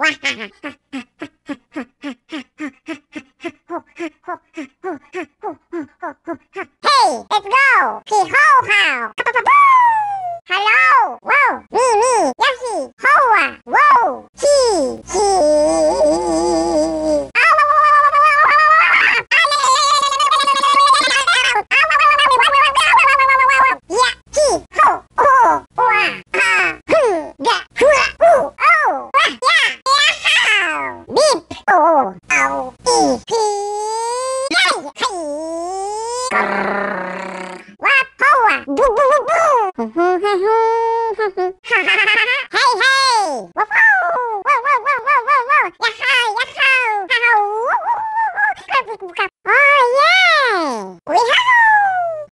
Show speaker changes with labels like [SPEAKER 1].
[SPEAKER 1] Hey, let's go! Hee-ho-how! Hello! Whoa! Me! Yoshi! Hoa! Whoa! What? Hoa! Boo! Ha ha ha!